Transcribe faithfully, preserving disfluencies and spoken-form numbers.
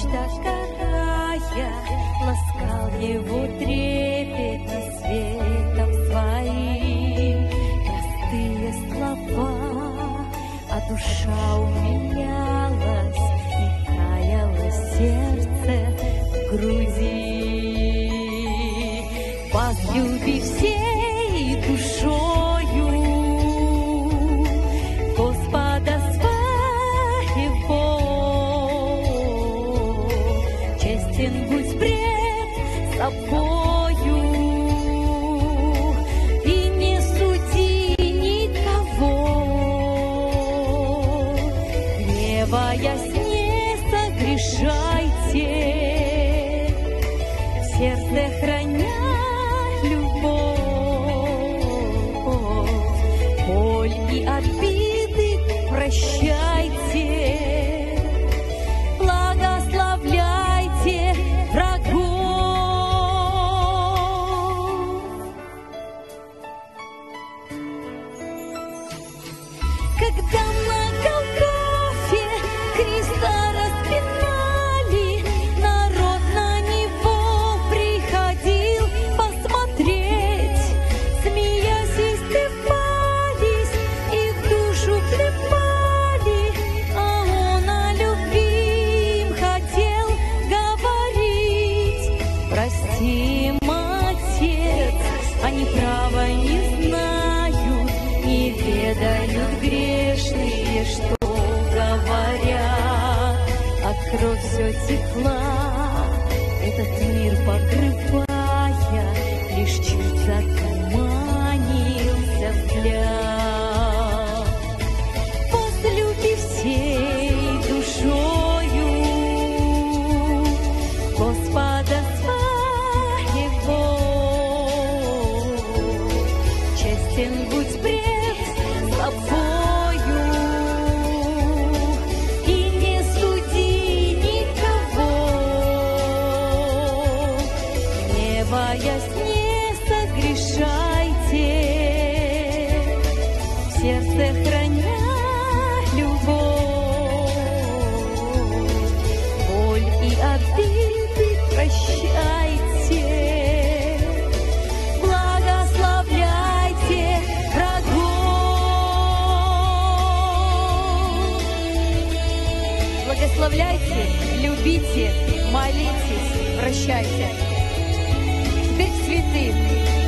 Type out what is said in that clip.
такая, ласкал его трепетно светом своим. Простые слова, а душа уменялась, и таяло сердце в груди. Возлюби всей душою Господа своего, честен будь пред собою, и не суди никого, гневаясь, не согрешайте, в сердце храня любовь, боль и обиды прощайте, благословляйте врагов. Когда на Голгофе Христа распинали, народ на него приходил посмотреть, смеясь, истыпались и в душу клепали, а он о любви им хотел говорить. Прости им, Отец, они права не знают, не ведают грешные, что говорят. От кровь все текла, этот мир покрывая, лишь чуть затуманился взгляд. Возлюби всей душою Господа своего, честен будь пред собою, и не суди никого, гневаясь, не согрешайте, в сердце храня любовь, боль и обиды прощайте, благословляйте врагов. Благословляйте, любите, молитесь, прощайте. Теперь к святым.